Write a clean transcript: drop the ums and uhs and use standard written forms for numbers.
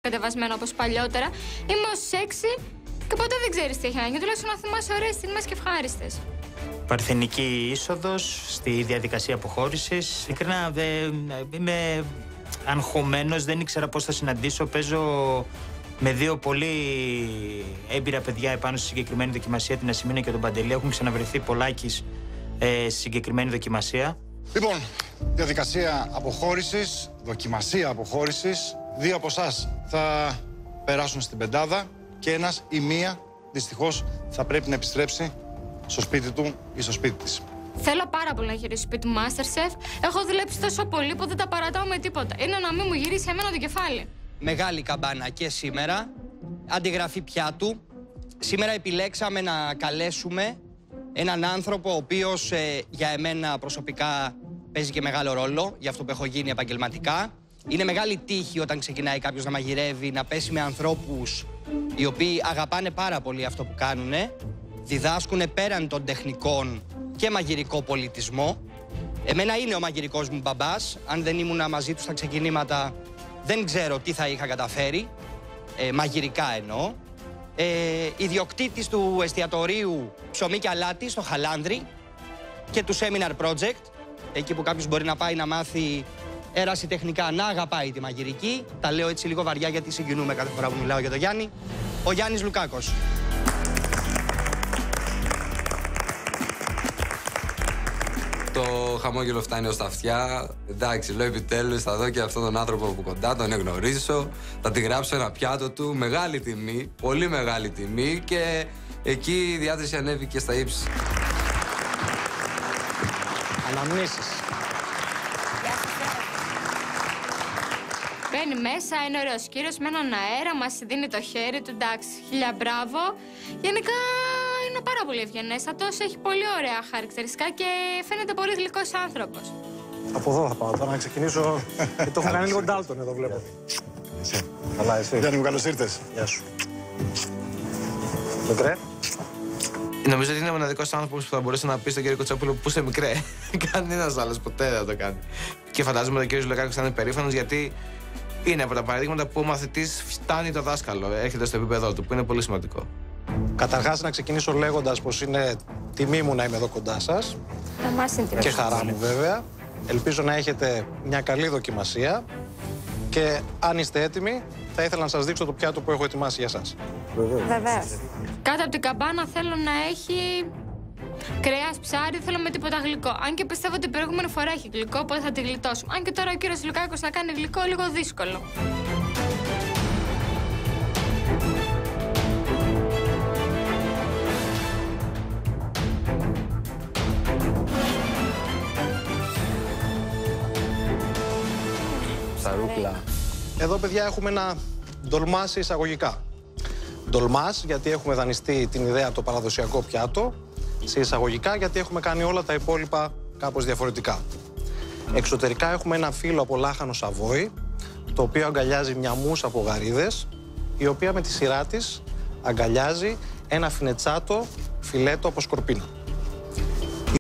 κατεβασμένο όπως παλιότερα. Είμαι ως 6 και ποτέ δεν ξέρεις τι έχει ανάγκη. Τουλάχιστον να θυμάσαι ωραίες στιγμές και ευχάριστες. Παρθενική είσοδος στη διαδικασία αποχώρησης. Ειλικρινά είμαι αγχωμένος, δεν ήξερα πώς θα συναντήσω. Παίζω με δύο πολύ έμπειρα παιδιά επάνω στη συγκεκριμένη δοκιμασία, την Ασημίνα και τον Παντελή. Έχουν ξαναβρεθεί πολλάκις στη συγκεκριμένη δοκιμασία. Λοιπόν, διαδικασία αποχώρησης, δοκιμασία αποχώρησης. Δύο από εσάς θα περάσουν στην πεντάδα και ένας ή μία δυστυχώς θα πρέπει να επιστρέψει στο σπίτι του ή στο σπίτι της. Θέλω πάρα πολύ να γυρίσω σπίτι μου, Masterchef. Έχω δουλέψει τόσο πολύ που δεν τα παρατάω με τίποτα. Είναι να μην μου γυρίσει εμένα το κεφάλι. Μεγάλη καμπάνα και σήμερα. Αντιγραφή πιάτου. Σήμερα επιλέξαμε να καλέσουμε έναν άνθρωπο ο οποίος για εμένα προσωπικά παίζει και μεγάλο ρόλο για αυτό που έχω γίνει επαγγελματικά. Είναι μεγάλη τύχη όταν ξεκινάει κάποιος να μαγειρεύει, να πέσει με ανθρώπους οι οποίοι αγαπάνε πάρα πολύ αυτό που κάνουν, διδάσκουν πέραν των τεχνικών και μαγειρικό πολιτισμό. Εμένα είναι ο μαγειρικός μου μπαμπάς. Αν δεν ήμουνα μαζί του στα ξεκινήματα, δεν ξέρω τι θα είχα καταφέρει, μαγειρικά εννοώ. Ιδιοκτήτης του εστιατορίου Ψωμί και Αλάτι στο Χαλάνδρι και του Seminar Project, εκεί που κάποιος μπορεί να πάει να μάθει ερασιτεχνικά να αγαπάει τη μαγειρική. Τα λέω έτσι λίγο βαριά γιατί συγκινούμε κάθε φορά που μιλάω για τον Γιάννη. Ο Γιάννης Λουκάκος. Το χαμόγελο φτάνει ως τα αυτιά. Εντάξει, λέω επιτέλους θα δω και αυτόν τον άνθρωπο από κοντά, τον γνωρίσω. Θα τη γράψω ένα πιάτο του. Μεγάλη τιμή, πολύ μεγάλη τιμή και εκεί η διάθεση ανέβηκε στα ύψη. Αναμνήσεις. Μπαίνει μέσα, είναι ωραίος κύριος με έναν αέρα, μας δίνει το χέρι του, εντάξει, χίλια μπράβο. Γενικά είναι πάρα πολύ ευγενέστατος, έχει πολύ ωραία χαρακτηριστικά και φαίνεται πολύ γλυκός άνθρωπος. Από εδώ θα πάω τώρα να ξεκινήσω, γιατί το έχω κάνει λίγο Ντάλτον εδώ βλέπω. Καλά, εσύ. Γιάννη μου, καλώς ήρθες. Γεια σου. Μικρέ. Νομίζω ότι είναι ο μοναδικός άνθρωπος που θα μπορούσε να πει στον κύριο Κοτσόπουλο που είσαι μικρέ. Κανένας άλλος ποτέ δεν θα το κάνει. Και φαντάζομαι ότι ο κύριος Λουκάκος θα είναι περήφανος γιατί είναι από τα παραδείγματα που ο μαθητής φτάνει το δάσκαλο, έρχεται στο επίπεδό του, που είναι πολύ σημαντικό. Καταρχάς να ξεκινήσω λέγοντας πως είναι τιμή μου να είμαι εδώ κοντά σας. Και χαρά μου βέβαια. Ελπίζω να έχετε μια καλή δοκιμασία και αν είστε έτοιμοι θα ήθελα να σας δείξω το πιάτο που έχω ετοιμάσει για σας. Βεβαίως. Κάτω από την καμπάνα θέλω να έχει κρέας, ψάρι, δεν θέλω με τίποτα γλυκό. Αν και πιστεύω ότι την προηγούμενη φορά έχει γλυκό, οπότε θα τη γλιτώσουμε. Αν και τώρα ο κύριος Λουκάκος να κάνει γλυκό, λίγο δύσκολο. Ψαρούκλα. Εδώ, παιδιά, έχουμε ένα ντολμά σε εισαγωγικά. Ντολμάς, γιατί έχουμε δανειστεί την ιδέα από το παραδοσιακό πιάτο, σε εισαγωγικά, γιατί έχουμε κάνει όλα τα υπόλοιπα κάπως διαφορετικά. Εξωτερικά έχουμε ένα φύλλο από λάχανο Σαβόη, το οποίο αγκαλιάζει μια μούσα από γαρίδες, η οποία με τη σειρά της αγκαλιάζει ένα φινετσάτο φιλέτο από σκορπίνα.